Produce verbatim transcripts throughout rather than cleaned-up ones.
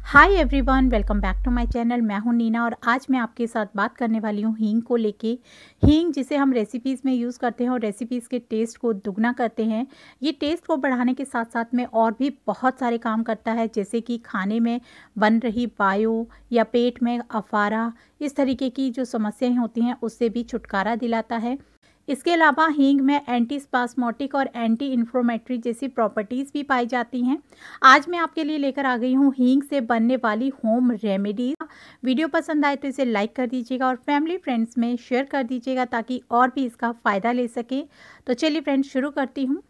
Hi everyone, welcome back to my channel. मैं हूं नीना और आज मैं आपके साथ बात करने वाली हूं हींग को लेके। हींग जिसे हम रेसिपीज़ में यूज़ करते हैं और रेसिपीज़ के टेस्ट को दुगना करते हैं। ये टेस्ट को बढ़ाने के साथ साथ में और भी बहुत सारे काम करता है, जैसे कि खाने में बन रही वायु या पेट में अफारा, इस तरीके की जो समस्याएं होती हैं उससे भी छुटकारा दिलाता है। इसके अलावा हींग में एंटी स्पास्मोटिक और एंटी इन्फ्लेमेटरी जैसी प्रॉपर्टीज़ भी पाई जाती हैं। आज मैं आपके लिए लेकर आ गई हूँ हींग से बनने वाली होम रेमेडीज। वीडियो पसंद आए तो इसे लाइक कर दीजिएगा और फैमिली फ्रेंड्स में शेयर कर दीजिएगा ताकि और भी इसका फ़ायदा ले सकें। तो चलिए फ्रेंड्स, शुरू करती हूँ।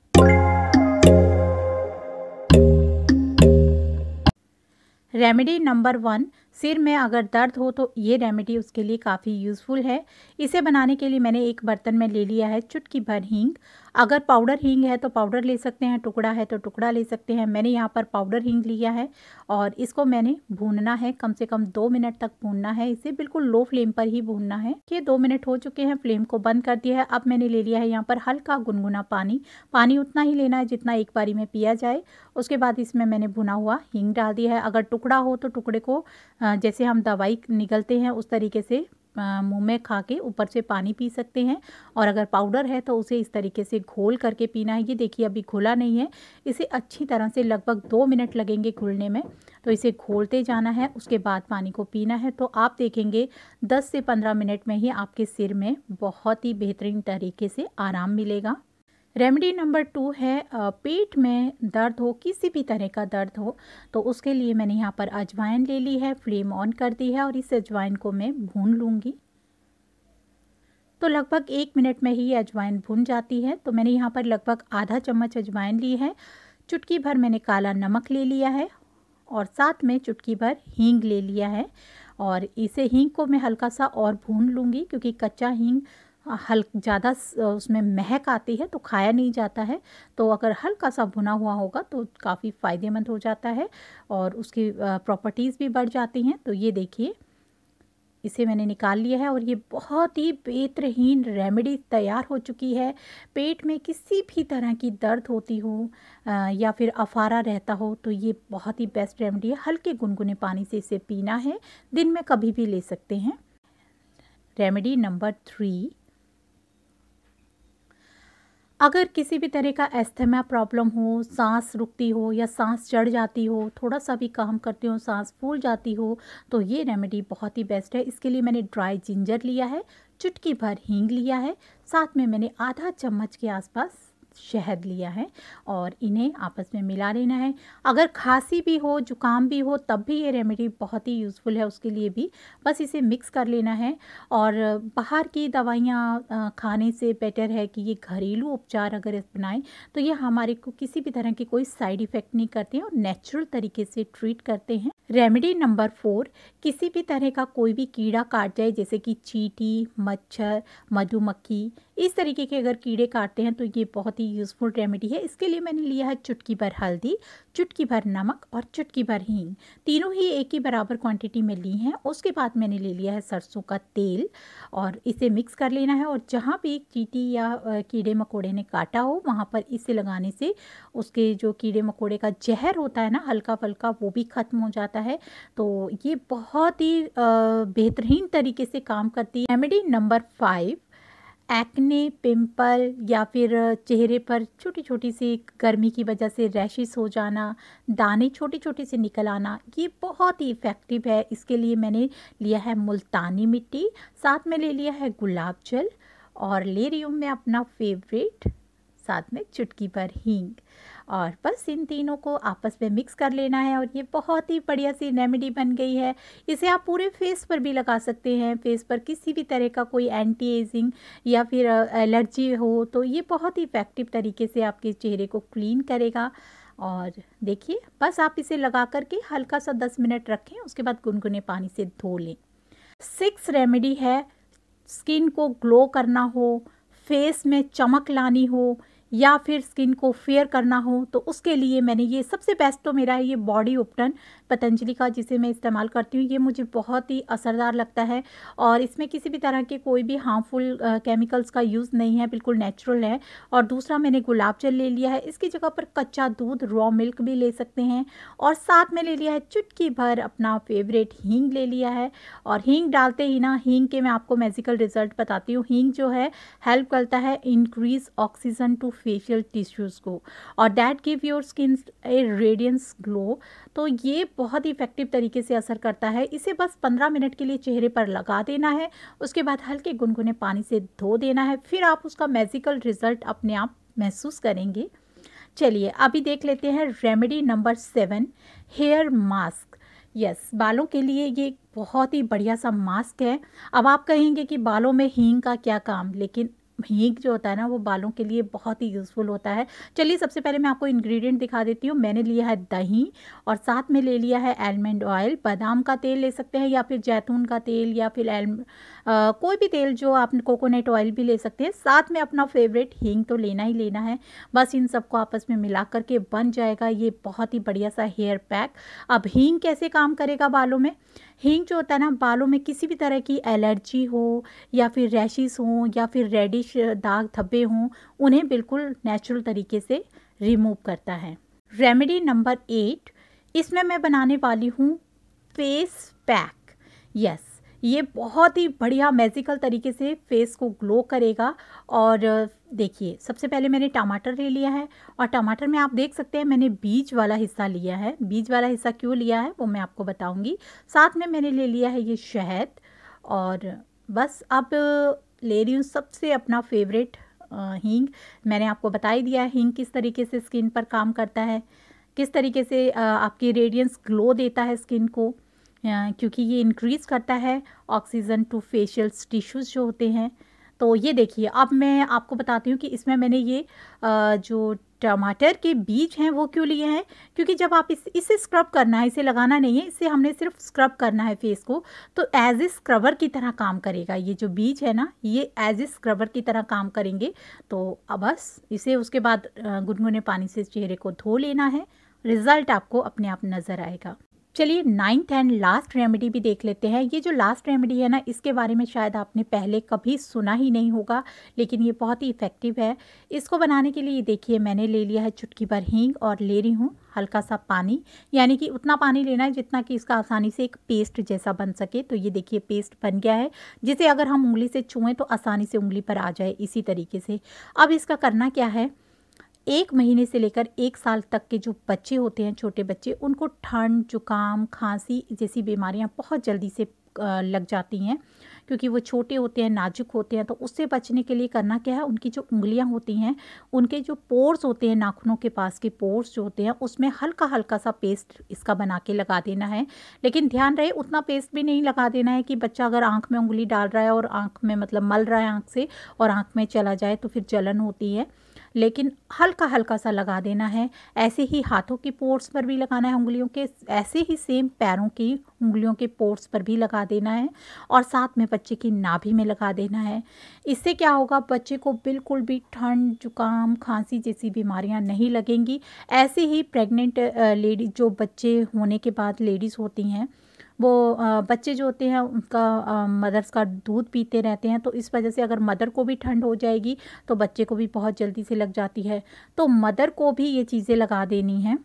रेमेडी नंबर वन, सिर में अगर दर्द हो तो ये रेमेडी उसके लिए काफ़ी यूज़फुल है। इसे बनाने के लिए मैंने एक बर्तन में ले लिया है चुटकी भर हींग। अगर पाउडर हींग है तो पाउडर ले सकते हैं, टुकड़ा है तो टुकड़ा ले सकते हैं। मैंने यहाँ पर पाउडर हींग लिया है और इसको मैंने भूनना है, कम से कम दो मिनट तक भूनना है। इसे बिल्कुल लो फ्लेम पर ही भूनना है। ये दो मिनट हो चुके हैं, फ्लेम को बंद कर दिया है। अब मैंने ले लिया है यहाँ पर हल्का गुनगुना पानी। पानी उतना ही लेना है जितना एक बारी में पिया जाए। उसके बाद इसमें मैंने भुना हुआ हींग डाल दिया है। अगर टुकड़ा हो तो टुकड़े को जैसे हम दवाई निगलते हैं उस तरीके से मुंह में खा के ऊपर से पानी पी सकते हैं। और अगर पाउडर है तो उसे इस तरीके से घोल करके पीना है। ये देखिए अभी घुला नहीं है। इसे अच्छी तरह से लगभग दो मिनट लगेंगे घुलने में, तो इसे घोलते जाना है। उसके बाद पानी को पीना है। तो आप देखेंगे दस से पंद्रह मिनट में ही आपके सिर में बहुत ही बेहतरीन तरीके से आराम मिलेगा। रेमेडी नंबर टू है, पेट में दर्द हो, किसी भी तरह का दर्द हो, तो उसके लिए मैंने यहाँ पर अजवाइन ले ली है। फ्लेम ऑन कर दी है और इस अजवाइन को मैं भून लूँगी। तो लगभग एक मिनट में ही अजवाइन भुन जाती है। तो मैंने यहाँ पर लगभग आधा चम्मच अजवाइन ली है। चुटकी भर मैंने काला नमक ले लिया है और साथ में चुटकी भर हींग ले लिया है। और इसे हींग को मैं हल्का सा और भून लूँगी, क्योंकि कच्चा हींग हल्क ज़्यादा उसमें महक आती है तो खाया नहीं जाता है। तो अगर हल्का सा भुना हुआ होगा तो काफ़ी फ़ायदेमंद हो जाता है और उसकी प्रॉपर्टीज़ भी बढ़ जाती हैं। तो ये देखिए, इसे मैंने निकाल लिया है और ये बहुत ही बेहतरीन रेमेडी तैयार हो चुकी है। पेट में किसी भी तरह की दर्द होती हो या फिर अफारा रहता हो तो ये बहुत ही बेस्ट रेमेडी है। हल्के गुनगुने पानी से इसे पीना है, दिन में कभी भी ले सकते हैं। रेमेडी नंबर थ्री, अगर किसी भी तरह का एस्थमा प्रॉब्लम हो, सांस रुकती हो या सांस चढ़ जाती हो, थोड़ा सा भी काम करते हो सांस फूल जाती हो, तो ये रेमेडी बहुत ही बेस्ट है। इसके लिए मैंने ड्राई जिंजर लिया है, चुटकी भर हींग लिया है, साथ में मैंने आधा चम्मच के आसपास शहद लिया है और इन्हें आपस में मिला लेना है। अगर खांसी भी हो, जुकाम भी हो, तब भी ये रेमेडी बहुत ही यूज़फुल है उसके लिए भी। बस इसे मिक्स कर लेना है। और बाहर की दवाइयाँ खाने से बेटर है कि ये घरेलू उपचार अगर अपनाएं तो ये हमारे को किसी भी तरह की कोई साइड इफ़ेक्ट नहीं करते हैं और नेचुरल तरीके से ट्रीट करते हैं। रेमेडी नंबर फोर, किसी भी तरह का कोई भी कीड़ा काट जाए, जैसे कि चींटी, मच्छर, मधुमक्खी, इस तरीके के अगर कीड़े काटते हैं तो ये बहुत ही यूज़फुल रेमेडी है। इसके लिए मैंने लिया है चुटकी भर हल्दी, चुटकी भर नमक और चुटकी भर हींग। तीनों ही एक ही बराबर क्वांटिटी में ली हैं। उसके बाद मैंने ले लिया है सरसों का तेल और इसे मिक्स कर लेना है। और जहाँ भी चींटी या कीड़े मकोड़े ने काटा हो वहाँ पर इसे लगाने से उसके जो कीड़े मकोड़े का जहर होता है ना, हल्का फल्का, वो भी ख़त्म हो जाता है। तो ये बहुत ही बेहतरीन तरीके से काम करती है। Remedy number five, acne, pimple या फिर चेहरे पर छोटी छोटी सी गर्मी की वजह से रैशेस हो जाना, दाने छोटे छोटे से निकल आना, ये बहुत ही इफ़ेक्टिव है। इसके लिए मैंने लिया है मुल्तानी मिट्टी, साथ में ले लिया है गुलाब जल और ले रही हूँ मैं अपना फेवरेट, साथ में चुटकी भर हींग। और बस इन तीनों को आपस में मिक्स कर लेना है और ये बहुत ही बढ़िया सी रेमेडी बन गई है। इसे आप पूरे फेस पर भी लगा सकते हैं। फेस पर किसी भी तरह का कोई एंटी एजिंग या फिर एलर्जी हो तो ये बहुत ही इफ़ेक्टिव तरीके से आपके चेहरे को क्लीन करेगा। और देखिए, बस आप इसे लगा करके हल्का सा दस मिनट रखें, उसके बाद गुनगुने पानी से धो लें। सिक्स रेमेडी है, स्किन को ग्लो करना हो, फेस में चमक लानी हो या फिर स्किन को फेयर करना हो तो उसके लिए मैंने ये सबसे बेस्ट तो मेरा है ये बॉडी उपटन पतंजलि का जिसे मैं इस्तेमाल करती हूँ, ये मुझे बहुत ही असरदार लगता है और इसमें किसी भी तरह के कोई भी हार्मफुल केमिकल्स का यूज़ नहीं है, बिल्कुल नेचुरल है। और दूसरा मैंने गुलाब जल ले लिया है, इसकी जगह पर कच्चा दूध रॉ मिल्क भी ले सकते हैं। और साथ में ले लिया है चुटकी भर अपना फेवरेट हींग ले लिया है। और हींग डालते ही ना, हींग के मैं आपको मैजिकल रिजल्ट बताती हूँ। हींग जो है हेल्प करता है increase oxygen to facial tissues को और that give your skin a radiance glow. तो ये बहुत ही इफेक्टिव तरीके से असर करता है। इसे बस पंद्रह मिनट के लिए चेहरे पर लगा देना है, उसके बाद हल्के गुनगुने पानी से धो देना है, फिर आप उसका मैजिकल रिजल्ट अपने आप महसूस करेंगे। चलिए अभी देख लेते हैं remedy number seven, hair mask. Yes, बालों के लिए ये बहुत ही बढ़िया सा मास्क है। अब आप कहेंगे कि बालों में हींग का क्या काम, लेकिन हींग जो होता है ना वो बालों के लिए बहुत ही यूज़फुल होता है। चलिए सबसे पहले मैं आपको इंग्रेडिएंट दिखा देती हूँ। मैंने लिया है दही और साथ में ले लिया है आलमंड ऑयल, बादाम का तेल ले सकते हैं या फिर जैतून का तेल या फिर एल आ, कोई भी तेल, जो आप कोकोनट ऑयल भी ले सकते हैं। साथ में अपना फेवरेट हींग तो लेना ही लेना है। बस इन सबको आपस में मिला करके बन जाएगा ये बहुत ही बढ़िया सा हेयर पैक। अब हींग कैसे काम करेगा बालों में? हींग जो होता है ना, बालों में किसी भी तरह की एलर्जी हो या फिर रैशेस हों या फिर रेडिश दाग धब्बे हों, उन्हें बिल्कुल नेचुरल तरीके से रिमूव करता है। रेमेडी नंबर एट, इसमें मैं बनाने वाली हूँ फेस पैक। यस, ये बहुत ही बढ़िया मैजिकल तरीके से फेस को ग्लो करेगा। और देखिए सबसे पहले मैंने टमाटर ले लिया है और टमाटर में आप देख सकते हैं मैंने बीज वाला हिस्सा लिया है। बीज वाला हिस्सा क्यों लिया है वो मैं आपको बताऊंगी। साथ में मैंने ले लिया है ये शहद और बस अब ले रही हूँ सबसे अपना फेवरेट हींग। मैंने आपको बता ही दिया है हींग किस तरीके से स्किन पर काम करता है, किस तरीके से आपकी रेडियंस ग्लो देता है स्किन को, क्योंकि ये इंक्रीज़ करता है ऑक्सीजन टू फेशियल टिश्यूज़ जो होते हैं। तो ये देखिए अब मैं आपको बताती हूँ कि इसमें मैंने ये जो टमाटर के बीज हैं वो क्यों लिए हैं, क्योंकि जब आप इस इसे स्क्रब करना है, इसे लगाना नहीं है, इसे हमने सिर्फ स्क्रब करना है फेस को, तो एज ए स्क्रबर की तरह काम करेगा। ये जो बीज है ना, ये एज ए स्क्रबर की तरह काम करेंगे। तो अब बस इसे उसके बाद गुनगुने पानी से चेहरे को धो लेना है, रिज़ल्ट आपको अपने आप नज़र आएगा। चलिए नाइन्थ एंड लास्ट रेमेडी भी देख लेते हैं। ये जो लास्ट रेमेडी है ना, इसके बारे में शायद आपने पहले कभी सुना ही नहीं होगा, लेकिन ये बहुत ही इफ़ेक्टिव है। इसको बनाने के लिए देखिए मैंने ले लिया है चुटकी भर हींग और ले रही हूँ हल्का सा पानी, यानी कि उतना पानी लेना है जितना कि इसका आसानी से एक पेस्ट जैसा बन सके। तो ये देखिए पेस्ट बन गया है, जिसे अगर हम उंगली से छुएं तो आसानी से उंगली पर आ जाए, इसी तरीके से। अब इसका करना क्या है, एक महीने से लेकर एक साल तक के जो बच्चे होते हैं, छोटे बच्चे, उनको ठंड, जुकाम, खांसी जैसी बीमारियां बहुत जल्दी से लग जाती हैं, क्योंकि वो छोटे होते हैं, नाजुक होते हैं। तो उससे बचने के लिए करना क्या है, उनकी जो उंगलियां होती हैं, उनके जो पोर्स होते हैं, नाखूनों के पास के पोर्स जो होते हैं, उसमें हल्का हल्का सा पेस्ट इसका बना के लगा देना है। लेकिन ध्यान रहे उतना पेस्ट भी नहीं लगा देना है कि बच्चा अगर आँख में उंगली डाल रहा है और आँख में मतलब मल रहा है आँख से और आँख में चला जाए तो फिर जलन होती है। लेकिन हल्का हल्का सा लगा देना है। ऐसे ही हाथों की पोर्स पर भी लगाना है उंगलियों के, ऐसे ही सेम पैरों की उंगलियों के पोर्स पर भी लगा देना है और साथ में बच्चे की नाभि में लगा देना है। इससे क्या होगा, बच्चे को बिल्कुल भी ठंड, जुकाम, खांसी जैसी बीमारियां नहीं लगेंगी। ऐसे ही प्रेग्नेंट लेडी, जो बच्चे होने के बाद लेडीज़ होती हैं, वो बच्चे जो होते हैं उनका मदर्स का दूध पीते रहते हैं, तो इस वजह से अगर मदर को भी ठंड हो जाएगी तो बच्चे को भी बहुत जल्दी से लग जाती है। तो मदर को भी ये चीज़ें लगा देनी हैं।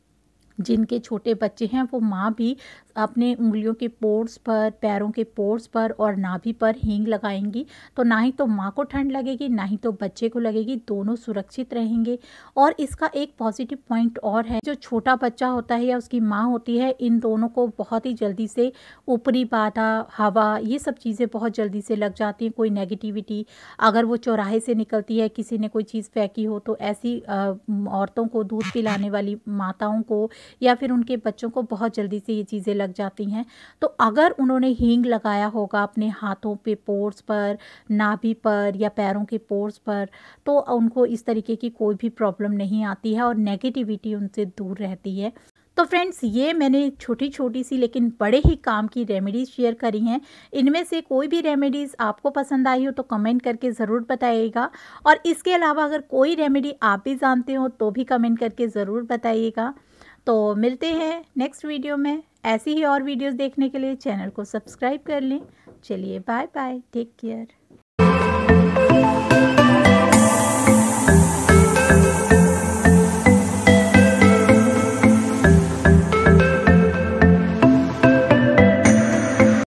जिनके छोटे बच्चे हैं वो माँ भी अपने उंगलियों के पोर्स पर, पैरों के पोर्स पर और नाभि पर हींग लगाएंगी, तो ना ही तो माँ को ठंड लगेगी ना ही तो बच्चे को लगेगी, दोनों सुरक्षित रहेंगे। और इसका एक पॉजिटिव पॉइंट और है, जो छोटा बच्चा होता है या उसकी माँ होती है, इन दोनों को बहुत ही जल्दी से ऊपरी बाधा, हवा, ये सब चीज़ें बहुत जल्दी से लग जाती हैं। कोई नेगेटिविटी अगर वो चौराहे से निकलती है, किसी ने कोई चीज़ फेंकी हो, तो ऐसी औरतों को, दूध पिलाने वाली माताओं को या फिर उनके बच्चों को बहुत जल्दी से ये चीज़ें लग जाती हैं। तो अगर उन्होंने हींग लगाया होगा अपने हाथों पे पोर्स पर, नाभि पर या पैरों के पोर्स पर, तो उनको इस तरीके की कोई भी प्रॉब्लम नहीं आती है और नेगेटिविटी उनसे दूर रहती है। तो फ्रेंड्स, ये मैंने छोटी छोटी सी लेकिन बड़े ही काम की रेमेडीज़ शेयर करी हैं। इनमें से कोई भी रेमेडीज़ आपको पसंद आई हो तो कमेंट करके ज़रूर बताइएगा, और इसके अलावा अगर कोई रेमेडी आप भी जानते हो तो भी कमेंट करके ज़रूर बताइएगा। तो मिलते हैं नेक्स्ट वीडियो में। ऐसी ही और वीडियोस देखने के लिए चैनल को सब्सक्राइब कर लें। चलिए बाय बाय, टेक केयर।